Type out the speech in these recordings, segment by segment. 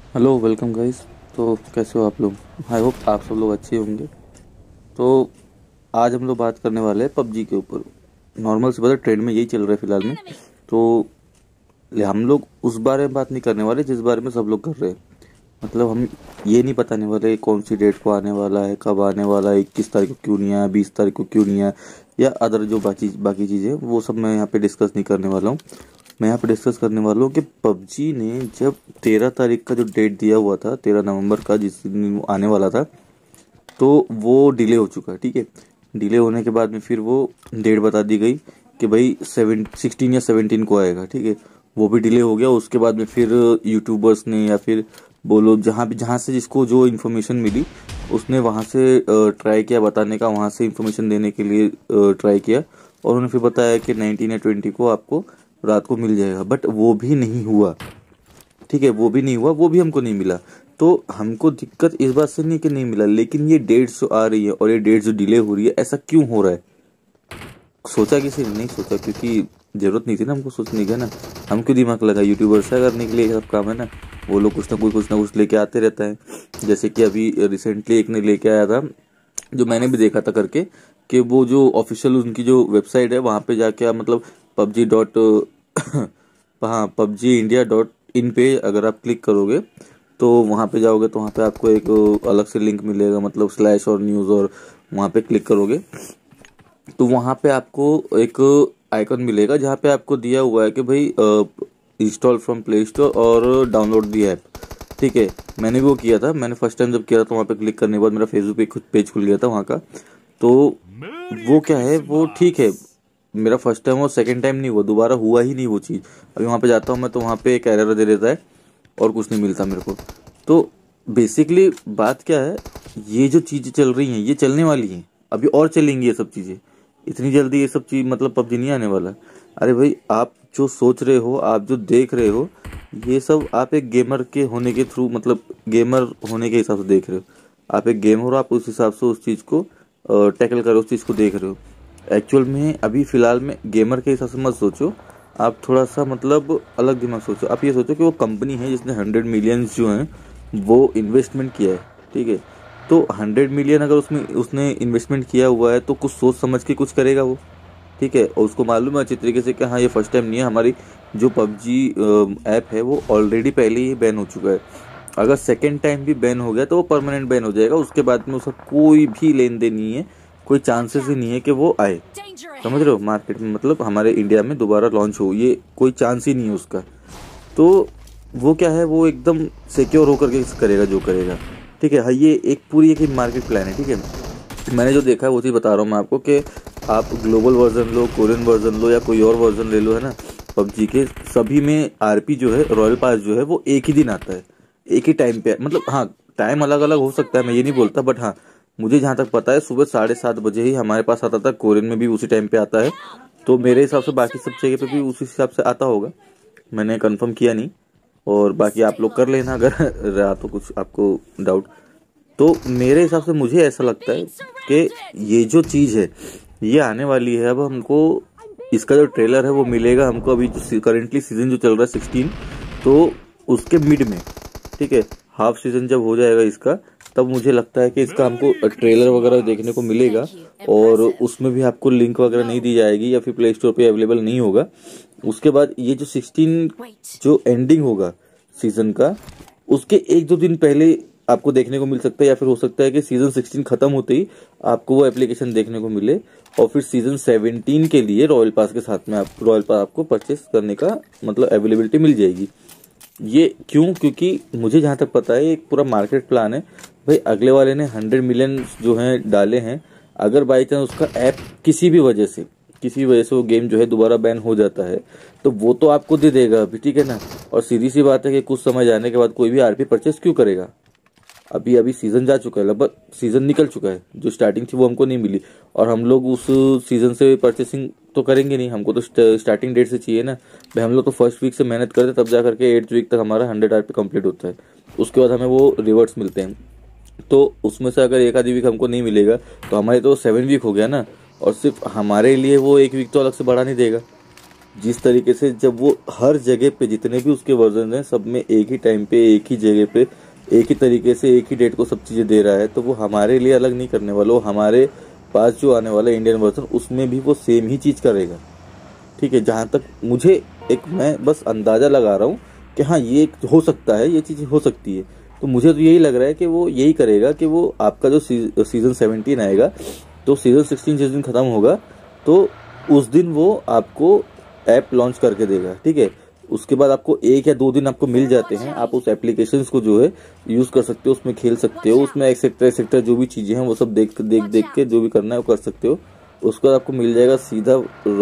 Hello welcome guys. तो कैसे हो आप लोग? आई होप आप सब लोग अच्छे होंगे। तो आज हम लोग बात करने वाले हैं पबजी के ऊपर। नॉर्मल से बता ट्रेंड में यही चल रहा है फिलहाल में। तो हम लोग उस बारे में बात नहीं करने वाले जिस बारे में सब लोग कर रहे हैं। मतलब हम ये नहीं बताने वाले कौन सी डेट को आने वाला है, कब आने वाला है, 21 तारीख को क्यों नहीं आया, 20 तारीख को क्यों नहीं आया, या अदर जो बाकी बाकी चीज़ें वो सब मैं यहाँ पे डिस्कस नहीं करने वाला हूँ। मैं यहाँ पे डिस्कस करने वाला हूँ कि पबजी ने जब 13 तारीख का जो डेट दिया हुआ था, 13 नवंबर का, जिस दिन वो आने वाला था, तो वो डिले हो चुका है। ठीक है, डिले होने के बाद में फिर वो डेट बता दी गई कि भाई 16 या 17 को आएगा। ठीक है, वो भी डिले हो गया। उसके बाद में फिर यूट्यूबर्स ने या फिर बोलो जहाँ से जिसको जो इन्फॉर्मेशन मिली उसने वहाँ से ट्राई किया बताने का, वहाँ से इन्फॉर्मेशन देने के लिए ट्राई किया, और उन्होंने फिर बताया कि 19 या 20 को आपको रात को मिल जाएगा। बट वो भी नहीं हुआ। ठीक है, वो भी नहीं हुआ, वो भी हमको नहीं मिला। तो हमको दिक्कत इस बात से नहीं कि नहीं मिला, लेकिन ये डेट्स जो आ रही है और ये डेट्स जो डिले हो रही है, ऐसा क्यों हो रहा है? सोचा किसी ने नहीं सोचा, क्योंकि जरूरत नहीं थी ना हमको सोचने की, है ना। हम क्यों दिमाग लगा? यूट्यूबर्स करने के लिए ये सब काम है ना। वो लोग कुछ ना कुछ लेके आते रहता है। जैसे कि अभी रिसेंटली एक ने लेके आया था, जो मैंने भी देखा था करके, कि वो जो ऑफिशियल उनकी जो वेबसाइट है वहाँ पे जाके आप मतलब पबजी डॉट हाँ PUBGIndia.in पे अगर आप क्लिक करोगे तो वहाँ पे जाओगे तो वहाँ पे आपको एक अलग से लिंक मिलेगा, मतलब स्लैश और न्यूज़, और वहाँ पे क्लिक करोगे तो वहाँ पे आपको एक आइकन मिलेगा जहाँ पे आपको दिया हुआ है कि भाई इंस्टॉल फ्रॉम प्ले स्टोर और डाउनलोड दी ऐप। ठीक है, मैंने भी वो किया था। मैंने फर्स्ट टाइम जब किया था तो वहाँ पे क्लिक करने के बाद मेरा फेसबुक पे खुद पेज खुल गया था वहाँ का। तो वो क्या है, वो ठीक है, मेरा फर्स्ट टाइम और सेकंड टाइम नहीं हुआ, दोबारा हुआ ही नहीं वो चीज़। अभी वहाँ पे जाता हूँ मैं तो वहाँ पे एक एरर दे देता है और कुछ नहीं मिलता मेरे को। तो बेसिकली बात क्या है, ये जो चीज़ें चल रही हैं ये चलने वाली हैं, अभी और चलेंगी ये सब चीज़ें। इतनी जल्दी ये सब चीज़ मतलब पबजी नहीं आने वाला। अरे भाई, आप जो सोच रहे हो, आप जो देख रहे हो, ये सब आप एक गेमर के होने के थ्रू, मतलब गेमर होने के हिसाब से देख रहे हो। आप एक गेमर हो, आप उस हिसाब से उस चीज़ को टैकल करो, उस चीज़ को देख रहे हो। एक्चुअल में अभी फ़िलहाल में गेमर के हिसाब से मत सोचो, आप थोड़ा सा मतलब अलग दिमाग सोचो। आप ये सोचो कि वो कंपनी है जिसने 100 मिलियंस जो हैं वो इन्वेस्टमेंट किया है। ठीक है, तो 100 मिलियन अगर उसमें उसने इन्वेस्टमेंट किया हुआ है तो कुछ सोच समझ के कुछ करेगा वो। ठीक है, और उसको मालूम है अच्छी तरीके से कि हाँ ये फर्स्ट टाइम नहीं है, हमारी जो पबजी ऐप है वो ऑलरेडी पहले ही बैन हो चुका है। अगर सेकेंड टाइम भी बैन हो गया तो वो परमानेंट बैन हो जाएगा, उसके बाद में उसका कोई भी लेन देन नहीं है, कोई चांसेस ही नहीं है कि वो आए। समझ रहे हो? मार्केट में मतलब हमारे इंडिया में दोबारा लॉन्च हो, ये कोई चांस ही नहीं है उसका। तो वो क्या है, वो एकदम सिक्योर होकर के करेगा जो करेगा। ठीक है, हाँ, ये एक पूरी एक मार्केट प्लान है। ठीक है, मैंने जो देखा है वो चीज़ बता रहा हूँ मैं आपको कि आप ग्लोबल वर्जन लो, कोरियन वर्जन लो, या कोई और वर्जन ले लो, है ना। पबजी के सभी में आरपी जो है, रॉयल पास जो है, वो एक ही दिन आता है, एक ही टाइम पे। मतलब हाँ, टाइम अलग अलग हो सकता है, मैं ये नहीं बोलता, बट हाँ, मुझे जहाँ तक पता है सुबह 7:30 बजे ही हमारे पास आता था। कोरियन में भी उसी टाइम पे आता है, तो मेरे हिसाब से बाकी सब जगह पे भी उसी हिसाब से आता होगा। मैंने कंफर्म किया नहीं, और बाकी आप लोग कर लेना अगर रहा तो कुछ आपको डाउट। तो मेरे हिसाब से मुझे ऐसा लगता है कि ये जो चीज़ है ये आने वाली है। अब हमको इसका जो ट्रेलर है वो मिलेगा हमको अभी जो करेंटली सीजन जो चल रहा है 16, तो उसके मिड में। ठीक है, हाफ सीजन जब हो जाएगा इसका, तब मुझे लगता है कि इसका हमको ट्रेलर वगैरह देखने को मिलेगा, और उसमें भी आपको लिंक वगैरह नहीं दी जाएगी या फिर प्ले स्टोर पे अवेलेबल नहीं होगा। उसके बाद ये जो 16 जो एंडिंग होगा सीजन का, उसके 1-2 दिन पहले आपको देखने को मिल सकता है, या फिर हो सकता है कि सीजन 16 खत्म होते ही आपको वो एप्लीकेशन देखने को मिले, और फिर सीजन 17 के लिए रॉयल पास के साथ में आप रॉयल पास आपको परचेस करने का मतलब अवेलेबिलिटी मिल जाएगी। ये क्यों? क्योंकि मुझे जहाँ तक पता है एक पूरा मार्केट प्लान है। भाई अगले वाले ने 100 मिलियन जो हैं डाले हैं, अगर बाई चांस उसका ऐप किसी वजह से वो गेम जो है दोबारा बैन हो जाता है, तो वो तो आपको दे देगा अभी। ठीक है ना। और सीधी सी बात है कि कुछ समय जाने के बाद कोई भी आरपी परचेस क्यों करेगा? अभी अभी सीजन जा चुका है, लगभग सीजन निकल चुका है, जो स्टार्टिंग थी वो हमको नहीं मिली, और हम लोग उस सीजन से परचेसिंग तो करेंगे नहीं। हमको तो स्टार्टिंग डेट से चाहिए ना भाई। हम लोग तो फर्स्ट वीक से मेहनत करते तब जा करके 8th वीक तक हमारा 100 आरपी कंप्लीट होता है, उसके बाद हमें वो रिवर्ट्स मिलते हैं। तो उसमें से अगर एक आधी वीक हमको नहीं मिलेगा तो हमारे तो 7 वीक हो गया ना, और सिर्फ हमारे लिए वो एक वीक तो अलग से बढ़ा नहीं देगा। जिस तरीके से जब वो हर जगह पे जितने भी उसके वर्जन हैं सब में एक ही टाइम पे एक ही जगह पे एक ही तरीके से एक ही डेट को सब चीज़ें दे रहा है, तो वो हमारे लिए अलग नहीं करने वाला। वो हमारे पास जो आने वाला इंडियन वर्जन उसमें भी वो सेम ही चीज़ करेगा। ठीक है, जहाँ तक मुझे एक मैं बस अंदाज़ा लगा रहा हूँ कि हाँ ये हो सकता है, ये चीज़ हो सकती है। तो मुझे तो यही लग रहा है कि वो यही करेगा कि वो आपका जो सीज़न 17 आएगा, तो सीज़न 16 जिस दिन ख़त्म होगा तो उस दिन वो आपको ऐप लॉन्च करके देगा। ठीक है, उसके बाद आपको 1 या 2 दिन आपको मिल जाते हैं, आप उस एप्लीकेशंस को जो है यूज़ कर सकते हो, उसमें खेल सकते हो, उसमें एक्सेट्रा एक्सेट्रा जो भी चीज़ें हैं वो सब देख के जो भी करना है वो कर सकते हो। उसके बाद आपको मिल जाएगा सीधा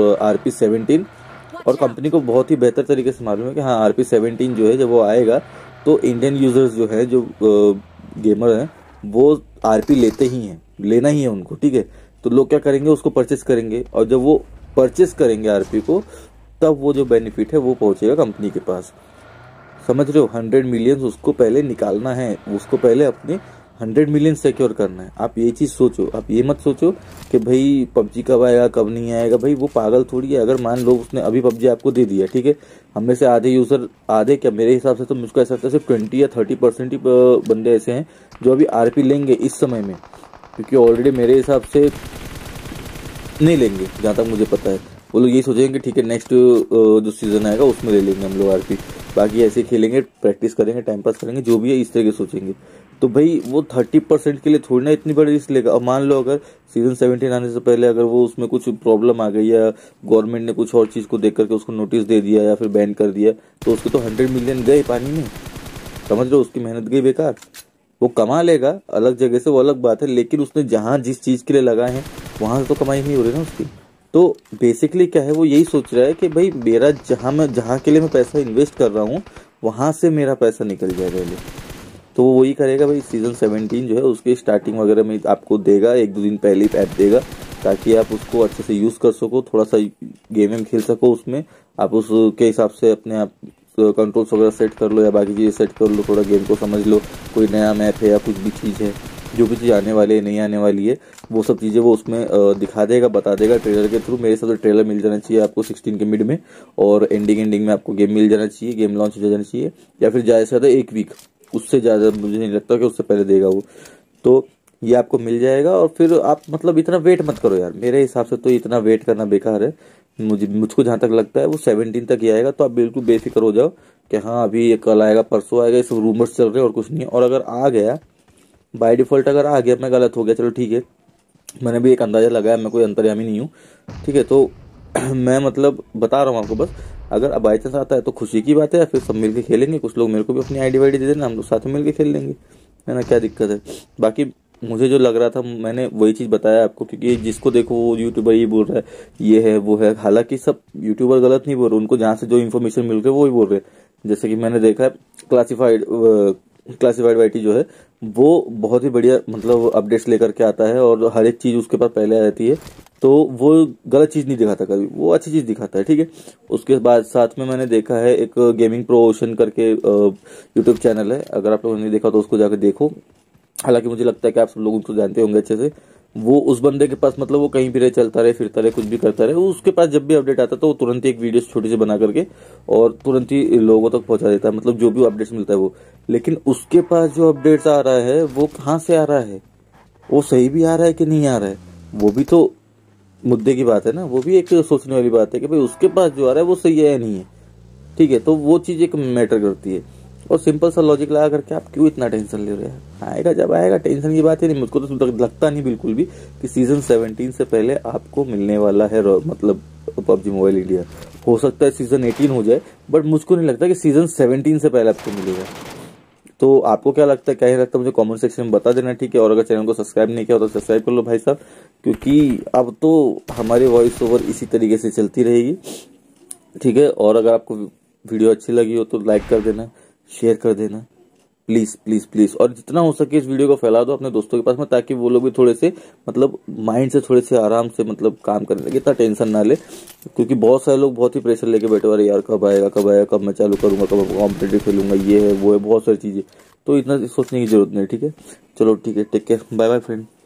RP17। और कंपनी को बहुत ही बेहतर तरीके से मालूम है कि हाँ RP17 जो है जब वो आएगा तो इंडियन यूजर्स जो है जो गेमर हैं वो RP लेते ही हैं, लेना ही है उनको। ठीक है, तो लोग क्या करेंगे, उसको परचेस करेंगे, और जब वो परचेस करेंगे RP को तब वो जो बेनिफिट है वो पहुंचेगा कंपनी के पास। समझ रहे हो, 100 मिलियन उसको पहले निकालना है, उसको पहले अपने 100 मिलियन सिक्योर करना है। आप ये चीज़ सोचो, आप ये मत सोचो कि भाई PUBG कब आएगा कब नहीं आएगा। भाई वो पागल थोड़ी है। अगर मान लो उसने अभी PUBG आपको दे दिया, ठीक है, हम में से आधे यूज़र, आधे क्या मेरे हिसाब से तो मुझको ऐसा लगता है सिर्फ 20 या 30% ही बंदे ऐसे हैं जो अभी RP लेंगे इस समय में, क्योंकि ऑलरेडी मेरे हिसाब से नहीं लेंगे जहाँ तक मुझे पता है। वो लोग यही सोचेंगे ठीक है नेक्स्ट जो सीज़न आएगा उसमें ले लेंगे हम लोग RP, बाकी ऐसे खेलेंगे, प्रैक्टिस करेंगे, टाइम पास करेंगे, जो भी है इस तरह के सोचेंगे। तो भाई वो 30% के लिए थोड़ी ना इतनी बड़ी रिस्क लेगा। और मान लो अगर सीज़न 17 आने से पहले अगर वो उसमें कुछ प्रॉब्लम आ गई या गवर्नमेंट ने कुछ और चीज़ को देख करके उसको नोटिस दे दिया या फिर बैन कर दिया, तो उसके तो 100 मिलियन गए पानी में। समझ लो, उसकी मेहनत गई बेकार। वो कमा लेगा अलग जगह से, वो अलग बात है, लेकिन उसने जहाँ जिस चीज़ के लिए लगाए हैं वहाँ से तो कमाई नहीं हो रही ना उसकी। तो बेसिकली क्या है, वो यही सोच रहा है कि भाई मेरा जहाँ के लिए मैं पैसा इन्वेस्ट कर रहा हूँ वहाँ से मेरा पैसा निकल जाए पहले। तो वो वही करेगा भाई, सीज़न 17 जो है उसके स्टार्टिंग वगैरह में आपको देगा, 1-2 दिन पहले ही ऐप देगा ताकि आप उसको अच्छे से यूज़ कर सको, थोड़ा सा गेम वेम खेल सको उसमें। आप उसके हिसाब से अपने आप कंट्रोल्स वगैरह सेट कर लो या बाकी चीज़ें सेट कर लो, थोड़ा गेम को समझ लो, कोई नया मैप है या कुछ भी चीज़ है, जो भी चीज़ आने वाली है नहीं आने वाली है, वो सब चीज़ें वो उसमें दिखा देगा, बता देगा ट्रेलर के थ्रू। मेरे हिसाब से ट्रेलर मिल जाना चाहिए आपको 16 के मिड में, और एंडिंग में आपको गेम मिल जाना चाहिए, गेम लॉन्च हो जाना चाहिए, या फिर ज़्यादा से ज़्यादा 1 वीक, उससे ज़्यादा मुझे नहीं लगता कि उससे पहले देगा वो। तो ये आपको मिल जाएगा, और फिर आप मतलब इतना वेट मत करो यार, मेरे हिसाब से तो इतना वेट करना बेकार है। मुझको जहाँ तक लगता है वो 17 तक ही आएगा, तो आप बिल्कुल बेफिक्र हो जाओ कि हाँ अभी ये कल आएगा परसों आएगा, ये सब रूमर्स चल रहे हैं और कुछ नहीं है। और अगर आ गया बाय डिफॉल्ट, अगर आ गया, मैं गलत हो गया चलो ठीक है, मैंने भी एक अंदाजा लगाया, मैं कोई अंतर्यामी नहीं हूँ, ठीक है। तो मैं मतलब बता रहा हूँ आपको बस, अगर बाई चांस आता है तो खुशी की बात है, या फिर सब मिलके खेलेंगे, कुछ लोग मेरे को भी अपनी ID वाईडी दे देना, हम लोग साथ में मिलके खेल लेंगे, है ना, क्या दिक्कत है। बाकी मुझे जो लग रहा था मैंने वही चीज़ बताया आपको, क्योंकि जिसको देखो वो यूट्यूबर ये बोल रहा है, ये है वो है, हालांकि सब यूट्यूबर गलत नहीं बोल रहे, उनको जहाँ से जो इन्फॉर्मेशन मिल रही है वो ही बोल रहे हैं। जैसे कि मैंने देखा है क्लासिफाइड वाईटी जो है वो बहुत ही बढ़िया मतलब अपडेट्स लेकर के आता है, और हर एक चीज़ उसके पास पहले आ जाती है, तो वो गलत चीज़ नहीं दिखाता कभी, वो अच्छी चीज़ दिखाता है, ठीक है। उसके बाद साथ में मैंने देखा है एक गेमिंग प्रो ओशन करके यूट्यूब चैनल है, अगर आप लोगों ने नहीं देखा तो उसको जाकर देखो। हालांकि मुझे लगता है कि आप सब लोग उनको जानते होंगे अच्छे से। वो उस बंदे के पास मतलब वो कहीं भी रहे, चलता रहे, फिरता रहे, कुछ भी करता रहे, उसके पास जब भी अपडेट आता है तो वो तुरंत ही एक वीडियो छोटी सी बना करके और तुरंत ही लोगों तक पहुंचा देता है, मतलब जो भी अपडेट्स मिलता है वो। लेकिन उसके पास जो अपडेट्स आ रहा है वो कहाँ से आ रहा है, वो सही भी आ रहा है कि नहीं आ रहा है, वो भी तो मुद्दे की बात है ना, वो भी एक सोचने वाली बात है कि भाई उसके पास जो आ रहा है वो सही है या नहीं है, ठीक है। तो वो चीज़ एक मैटर करती है। और सिंपल सा लॉजिक लगा करके आप क्यों इतना टेंशन ले रहे हैं, आएगा जब आएगा, टेंशन की बात ही नहीं। मुझको तो लगता नहीं बिल्कुल भी कि सीजन 17 से पहले आपको मिलने वाला है मतलब PUBG मोबाइल इंडिया। हो सकता है सीजन 18 हो जाए, बट मुझको नहीं लगता कि सीजन 17 से पहले आपको मिलेगा। तो आपको क्या लगता है, क्या नहीं लगता, मुझे कमेंट सेक्शन में बता देना, ठीक है। और अगर चैनल को सब्सक्राइब नहीं किया तो सब्सक्राइब कर लो भाई साहब, क्योंकि अब तो हमारी वॉइस ओवर इसी तरीके से चलती रहेगी, ठीक है। और अगर आपको वीडियो अच्छी लगी हो तो लाइक कर देना, शेयर कर देना, प्लीज प्लीज प्लीज। और जितना हो सके इस वीडियो को फैला दो अपने दोस्तों के पास में, ताकि वो लोग भी थोड़े से मतलब माइंड से थोड़े से आराम से मतलब काम करने लगे, इतना टेंशन ना ले। क्योंकि बहुत सारे लोग बहुत ही प्रेशर लेके बैठे हुए, यार कब आएगा कब आएगा, कब मैं चालू करूंगा, कब कॉम्पिटेटिव खेलूंगा, ये है वो है, बहुत सारी चीजें। तो इतना सोचने की जरूरत नहीं, ठीक है। चलो ठीक है, take care, bye bye friend.